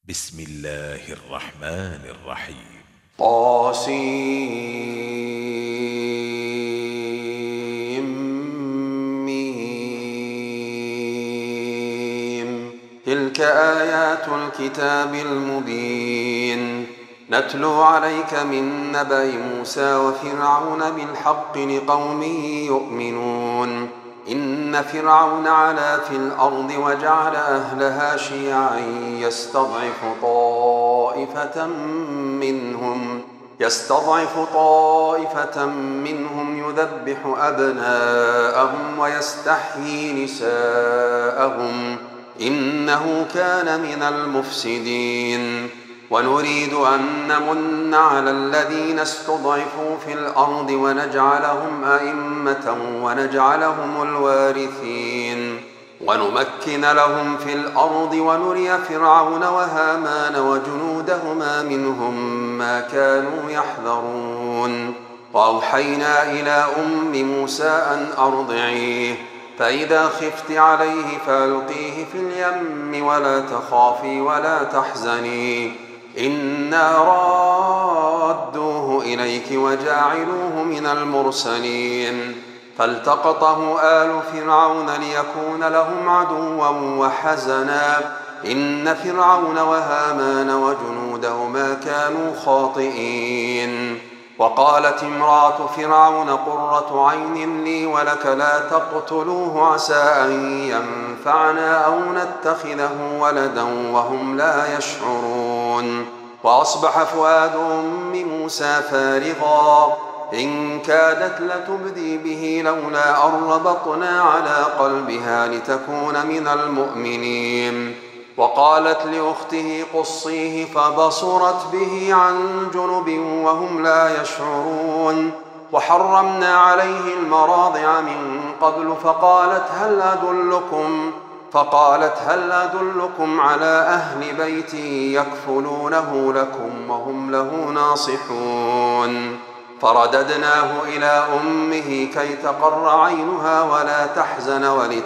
بسم الله الرحمن الرحيم. طاسيم. تلك آيات الكتاب المبين نتلو عليك من نبأ موسى وفرعون بالحق لقوم يؤمنون. إن فرعون علا في الأرض وجعل أهلها شيعا يستضعف طائفة منهم يذبح أبناءهم ويستحيي نساءهم إنه كان من المفسدين. ونريد أن نمن على الذين استضعفوا في الأرض ونجعلهم أئمة ونجعلهم الوارثين ونمكن لهم في الأرض ونري فرعون وهامان وجنودهما منهم ما كانوا يحذرون. وأوحينا إلى أم موسى أن أرضعيه فإذا خفت عليه فألقيه في اليم ولا تخافي ولا تحزني إنا رادوه إليك وجاعلوه من المرسلين. فالتقطه آل فرعون ليكون لهم عدوا وحزنا إن فرعون وهامان وجنودهما كانوا خاطئين. وقالت امرأة فرعون قرة عين لي ولك لا تقتلوه عسى أن ينفعنا أو نتخذه ولدا وهم لا يشعرون. وأصبح فؤاد أم موسى فارغا إن كادت لتبدي به لولا أن ربطنا على قلبها لتكون من المؤمنين. وقالت لأخته قصيه فبصرت به عن جنب وهم لا يشعرون. وحرمنا عليه المراضع من قبل فقالت هل أدلكم على أهل بيت يكفلونه لكم وهم له ناصحون. فرددناه إلى أمه كي تقر عينها ولا تحزن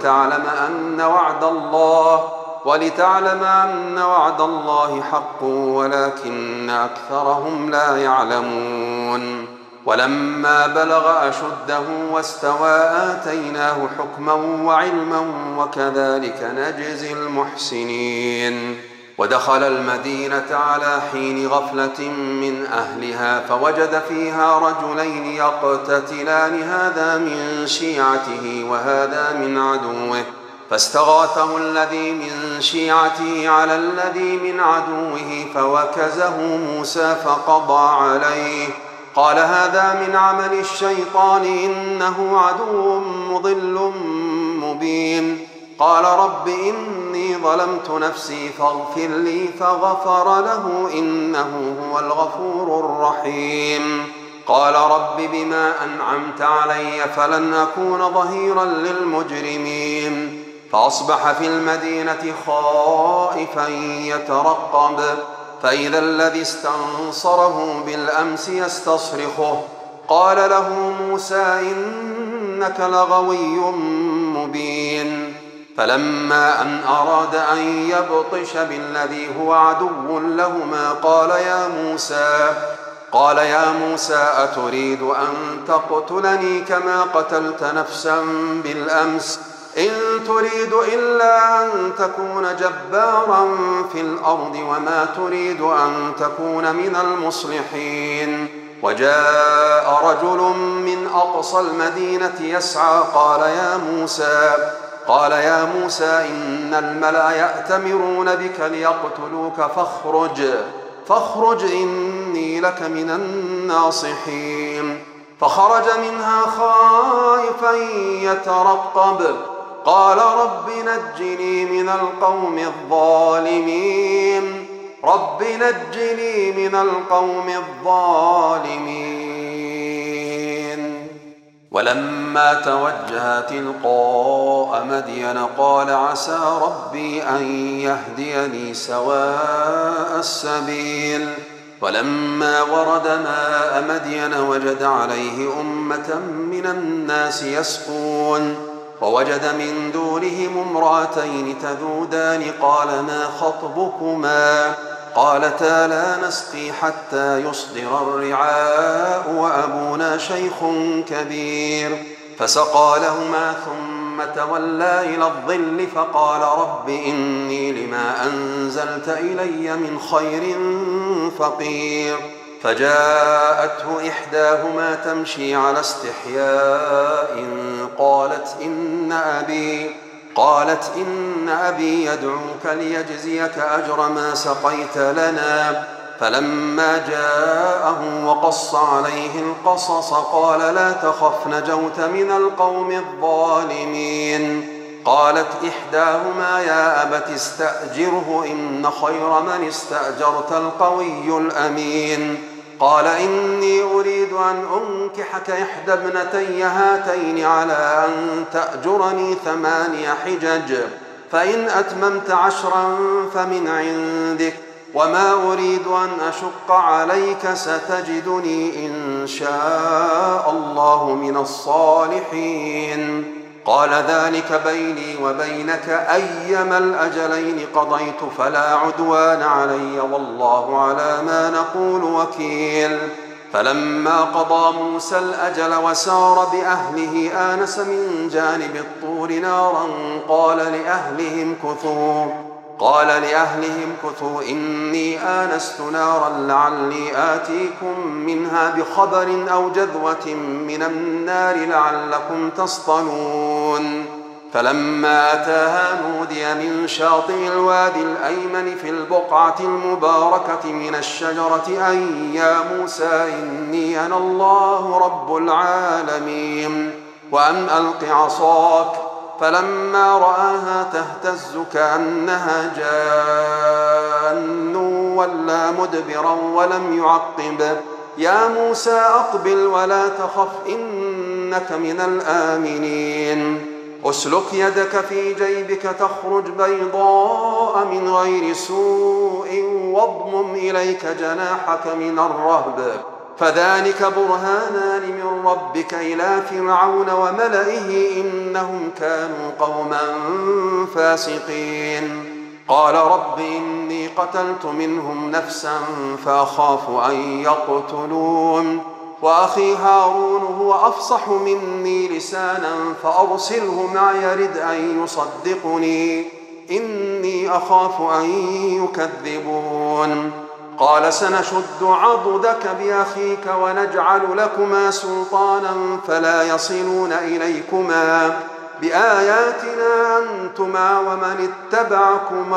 ولتعلم أن وعد الله حق ولكن أكثرهم لا يعلمون. ولما بلغ أشده واستوى آتيناه حكما وعلما وكذلك نجزي المحسنين. ودخل المدينة على حين غفلة من أهلها فوجد فيها رجلين يقتتلان هذا من شيعته وهذا من عدوه فاستغاثه الذي من شيعته على الذي من عدوه فوكزه موسى فقضى عليه قال هذا من عمل الشيطان إنه عدو مضل مبين. قال رب إني ظلمت نفسي فاغفر لي فغفر له إنه هو الغفور الرحيم. قال رب بما أنعمت علي فلن أكون ظهيرا للمجرمين. فأصبح في المدينة خائفا يترقب فإذا الذي استنصره بالأمس يستصرخه قال له موسى إنك لغوي مبين. فلما أن أراد أن يبطش بالذي هو عدو لهما قال يا موسى أتريد أن تقتلني كما قتلت نفسا بالأمس إن تريد إلا أن تكون جبارا في الأرض وما تريد أن تكون من المصلحين. وجاء رجل من أقصى المدينة يسعى قال يا موسى إن الملأ يأتمرون بك ليقتلوك فاخرج إني لك من الناصحين. فخرج منها خائفا يترقب قال رب نجني من القوم الظالمين. ولما توجه تلقاء مدين قال عسى ربي أن يهديني سواء السبيل. ولما ورد ماء مدين وجد عليه أمة من الناس يسقون ووجد من دونهم امرأتين تذودان قال ما خطبكما قالتا لا نسقي حتى يصدر الرعاء وأبونا شيخ كبير فسقى لهما ثم تولى إلى الظل فقال رب إني لما أنزلت إلي من خير فقير فجاءته إحداهما تمشي على استحياء قالت إن أبي يدعوك ليجزيك أجر ما سقيت لنا فلما جاءه وقص عليه القصص قال لا تخف نجوت من القوم الظالمين قالت إحداهما يا أبت استأجره إن خير من استأجرت القوي الأمين قال إني أريد أن أنكحك إحدى ابنتي هاتين على أن تأجرني 8 حجج فإن أتممت 10 فمن عندك وما أريد أن أشق عليك ستجدني إن شاء الله من الصالحين قال ذلك بيني وبينك أيما الأجلين قضيت فلا عدوان علي والله على ما نقول وكيل فلما قضى موسى الأجل وسار بأهله آنس من جانب الطور نارا قال لأهلهم كثوا إني آنست نارا لعلي آتيكم منها بخبر أو جذوة من النار لعلكم تصطلون فلما أتاها نودي من شاطئ الوادي الأيمن في البقعة المباركة من الشجرة أن يا موسى إني أنا الله رب العالمين وأن ألق عصاك فلما رآها تهتز كأنها جان ولا مدبرا ولم يعقب يا موسى أقبل ولا تخف إنك من الآمنين أسلك يدك في جيبك تخرج بيضاء من غير سوء واضمم إليك جناحك من الرهب فذلك برهانان من ربك إلى فرعون وملئه إنهم كانوا قوما فاسقين قال رب إني قتلت منهم نفسا فأخاف أن يقتلون وأخي هارون هو أفصح مني لسانا فأرسله معي يرد أن يصدقني إني أخاف أن يكذبون قال سنشد عضدك بأخيك ونجعل لكما سلطانا فلا يصلون إليكما بآياتنا أنتما ومن اتبعكما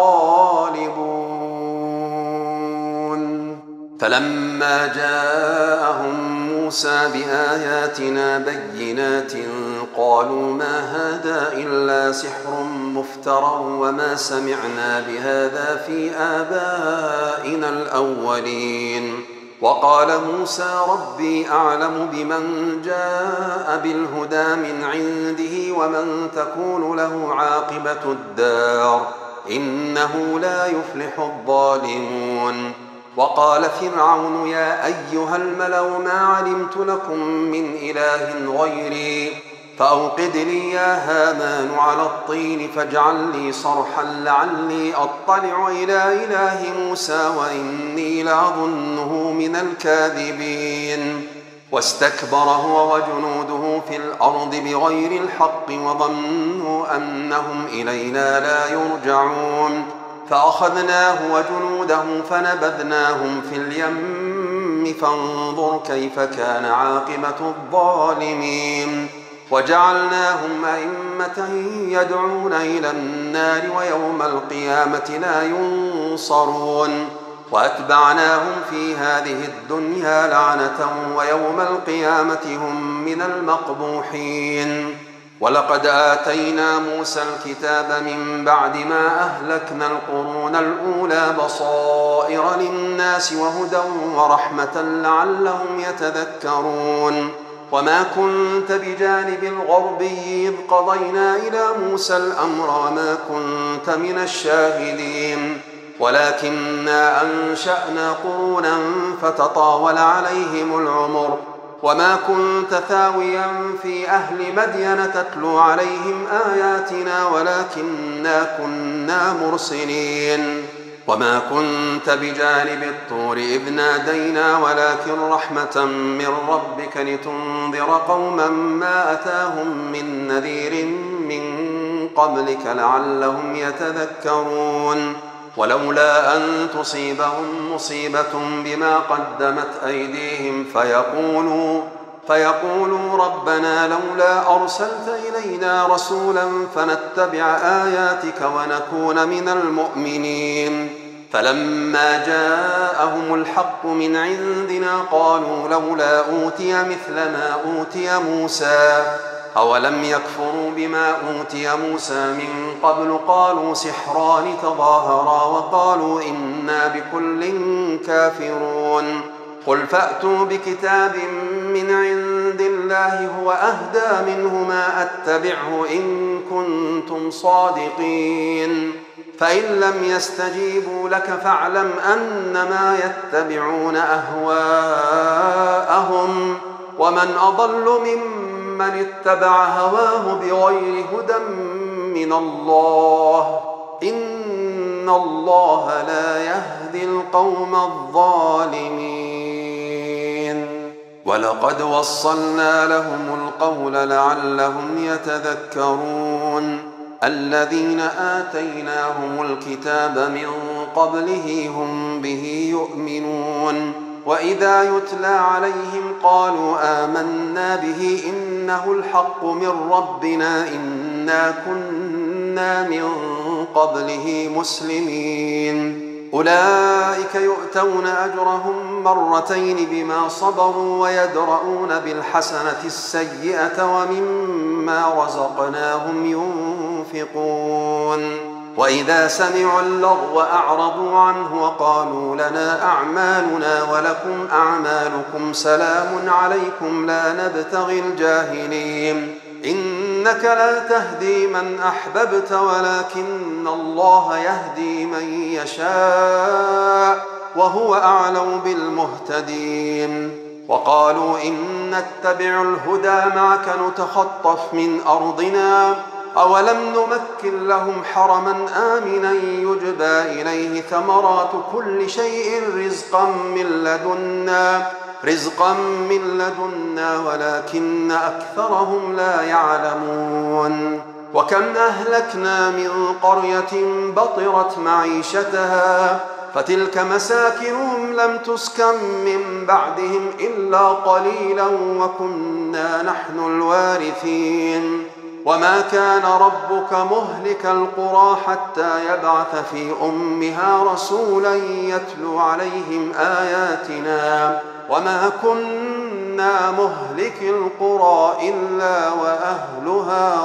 الغالبون فلما جاءهم موسى بآياتنا بينات قالوا ما هذا إلا سحر مفترى وما سمعنا بهذا في آبائنا الأولين وقال موسى ربي أعلم بمن جاء بالهدى من عنده ومن تكون له عاقبة الدار إنه لا يفلح الظالمون وقال فرعون يا أيها الملأ ما علمت لكم من إله غيري فأوقد لي يا هامان على الطين فاجعل لي صرحا لعلي أطلع إلى إله موسى وإني لأظنه من الكاذبين واستكبر هو وجنوده في الأرض بغير الحق وظنوا أنهم إلينا لا يرجعون فأخذناه وجنوده فنبذناهم في اليم فانظر كيف كان عاقبة الظالمين وجعلناهم أئمة يدعون إلى النار ويوم القيامة لا ينصرون وأتبعناهم في هذه الدنيا لعنة ويوم القيامة هم من المقبوحين ولقد آتينا موسى الكتاب من بعد ما أهلكنا القرون الأولى بصائر للناس وهدى ورحمة لعلهم يتذكرون وما كنت بجانب الغربي إذ قضينا إلى موسى الأمر وما كنت من الشاهدين ولكننا أنشأنا قرونا فتطاول عليهم العمر وما كنت ثاويا في أهل مدين تتلو عليهم آياتنا ولكننا كنا مرسلين. وما كنت بجانب الطور إذ نادينا ولكن رحمة من ربك لتنذر قوما ما أتاهم من نذير من قبلك لعلهم يتذكرون. ولولا أن تصيبهم مصيبة بما قدمت أيديهم فيقولوا ربنا لولا أرسلت إلينا رسولا فنتبع آياتك ونكون من المؤمنين. فلما جاءهم الحق من عندنا قالوا لولا أوتي مثل ما أوتي موسى أولم يكفروا بما أوتي موسى من قبل قالوا سحران تظاهرا وقالوا إنا بكل كافرون. قل فأتوا بكتاب من عند الله هو أهدى منهما أتبعه إن كنتم صادقين. فإن لم يستجيبوا لك فاعلم أنما يتبعون أهواءهم ومن أضل ممن اتبع هواه بغير هدى من الله إن الله لا يهدي القوم الظالمين. ولقد وصلنا لهم القول لعلهم يتذكرون. الذين آتيناهم الكتاب من قبله هم به يؤمنون. وإذا يتلى عليهم قالوا آمنا به إنه الحق من ربنا إنا كنا من قبله مسلمين. أولئك يؤتون أجرهم مرتين بما صبروا ويدرؤون بالحسنة السيئة ومما رزقناهم ينفقون. وإذا سمعوا اللغو أعرضوا عنه وقالوا لنا أعمالنا ولكم أعمالكم سلام عليكم لا نبتغي الجاهلين. إنك لا تهدي من أحببت ولكن الله يهدي من يشاء وهو أعلم بالمهتدين. وقالوا إن نتبع الهدى معك نتخطف من أرضنا أولم نمكن لهم حرما آمنا يجبى إليه ثمرات كل شيء رزقا من لدنا ولكن أكثرهم لا يعلمون. وكم أهلكنا من قرية بطرت معيشتها فتلك مساكنهم لم تسكن من بعدهم إلا قليلا وكنا نحن الوارثين. وما كان ربك مهلك القرى حتى يبعث في أمها رسولا يتلو عليهم آياتنا وما كنا مهلك القرى إلا وأهلها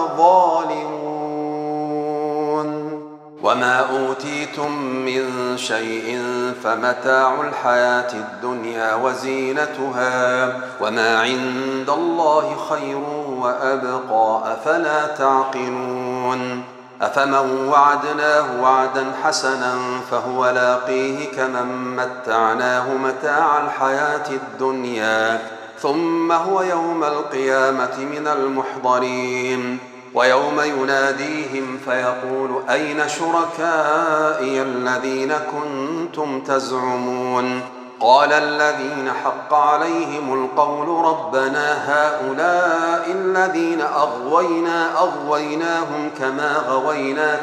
ظالمون. وما أوتيتم من شيء فمتاع الحياة الدنيا وزينتها وما عند الله خير وأبقى أفلا تعقلون. أفمن وعدناه وعدا حسنا فهو لاقيه كمن متعناه متاع الحياة الدنيا ثم هو يوم القيامة من المحضرين. ويوم يناديهم فيقول أين شركائي الذين كنتم تزعمون قال الذين حق عليهم القول ربنا هؤلاء الذين أغويناهم كما غوينا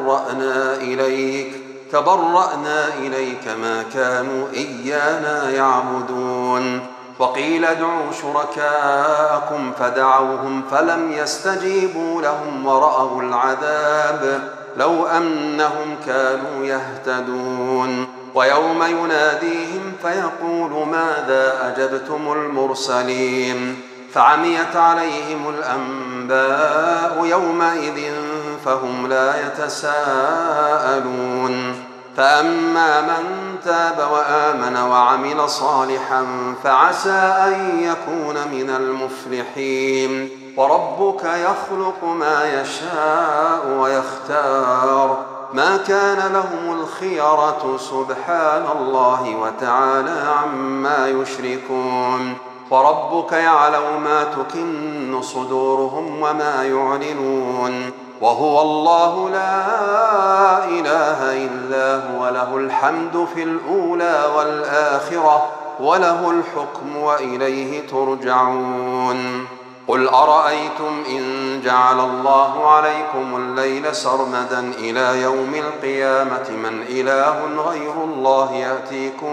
تبرأنا إليك ما كانوا إيانا يعبدون. وقيل ادعوا شركاءكم فدعوهم فلم يستجيبوا لهم ورأوا العذاب لو أنهم كانوا يهتدون. ويوم يناديهم فيقول ماذا أجبتم المرسلين فعميت عليهم الأنباء يومئذ فهم لا يتساءلون. فأما من تاب وآمن وعمل صالحا فعسى أن يكون من المفلحين. وربك يخلق ما يشاء ويختار ما كان لهم الخيرة سبحان الله وتعالى عما يشركون. وربك يعلم ما تكن صدورهم وما يعلنون وهو الله لا إله إلا هو له الحمد في الأولى والآخرة وله الحكم وإليه ترجعون قل أرأيتم إن جعل الله عليكم الليل سرمدا إلى يوم القيامة من إله غير الله يأتيكم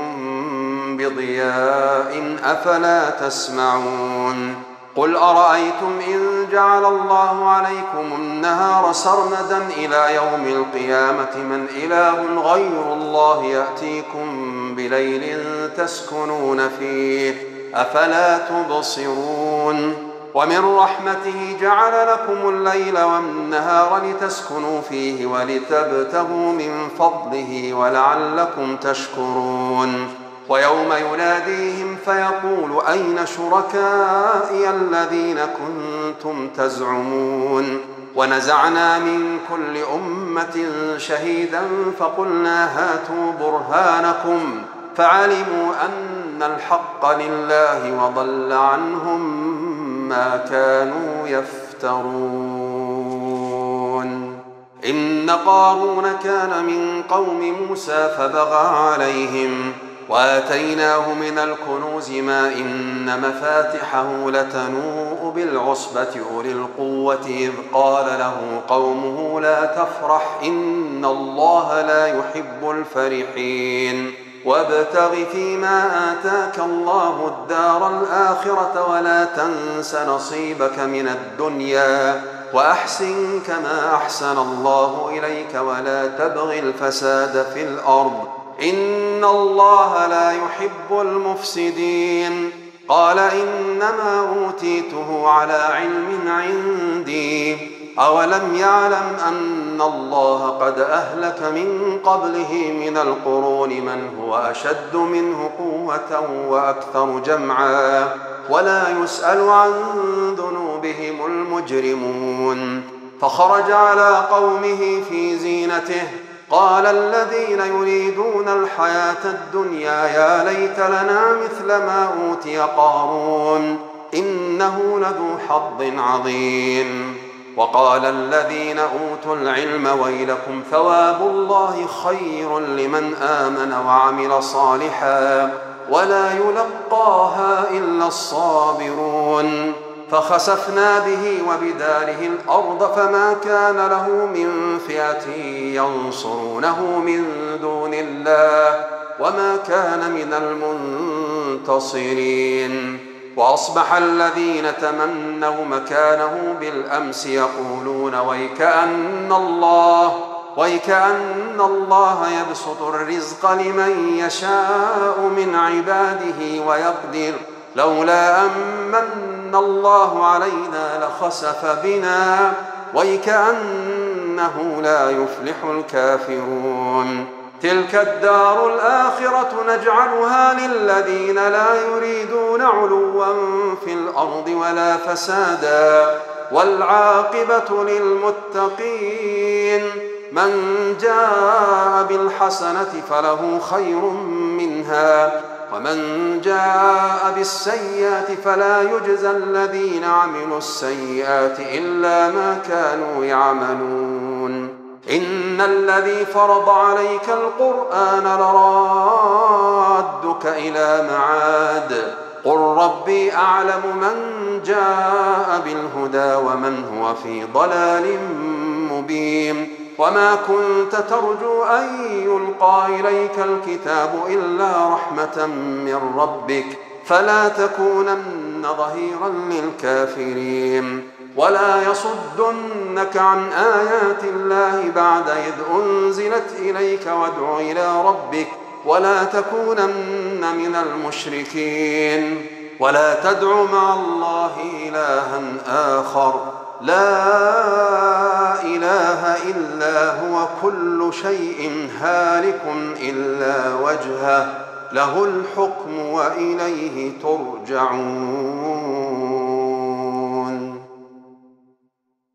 بضياء أفلا تسمعون قل أرأيتم إن جعل الله عليكم النهار سرمدا إلى يوم القيامة من إله غير الله يأتيكم بليل تسكنون فيه أفلا تبصرون ومن رحمته جعل لكم الليل والنهار لتسكنوا فيه ولتبتغوا من فضله ولعلكم تشكرون ويوم يناديهم فيقول أين شركائي الذين كنتم تزعمون ونزعنا من كل أمة شهيدا فقلنا هاتوا برهانكم فعلموا أن الحق لله وضل عنهم ما كانوا يفترون إن قارون كان من قوم موسى فبغى عليهم وآتيناه من الكنوز ما إن مفاتحه لتنوء بالعصبة أولي القوة إذ قال له قومه لا تفرح إن الله لا يحب الفرحين وابتغ فيما آتاك الله الدار الآخرة ولا تنس نصيبك من الدنيا وأحسن كما أحسن الله إليك ولا تبغ الفساد في الأرض إن الله لا يحب المفسدين قال إنما أوتيته على علم عندي أولم يعلم أن الله قد أهلك من قبله من القرون من هو أشد منه قوة وأكثر جمعا ولا يسأل عن ذنوبهم المجرمون فخرج على قومه في زينته قال الذين يريدون الحياة الدنيا يا ليت لنا مثل ما أوتي قارون إنه لذو حظ عظيم وقال الذين أوتوا العلم ويلكم ثواب الله خير لمن آمن وعمل صالحا ولا يلقاها إلا الصابرون فخسفنا به وبداره الأرض فما كان له من فئة ينصرونه من دون الله وما كان من المنتصرين وأصبح الذين تمنوا مكانه بالأمس يقولون ويكأن الله يبسط الرزق لمن يشاء من عباده ويقدر لولا أمن الله علينا لخسف بنا ويكأنه لا يفلح الكافرون تلك الدار الآخرة نجعلها للذين لا يريدون علوا في الأرض ولا فسادا والعاقبة للمتقين من جاء بالحسنة فله خير منها ومن جاء بالسيئات فلا يجزى الذين عملوا السيئات إلا ما كانوا يعملون إن الذي فرض عليك القرآن لرادك إلى معاد قل ربي أعلم من جاء بالهدى ومن هو في ضلال مبين وما كنت ترجو أن يلقى إليك الكتاب إلا رحمة من ربك فلا تكونن ظهيرا للكافرين ولا يصدنك عن آيات الله بعد إذ أنزلت إليك وادع إلى ربك ولا تكونن من المشركين ولا تدع مع الله إلها آخر لا إله إلا هو كل شيء هالك إلا وجهه له الحكم وإليه ترجعون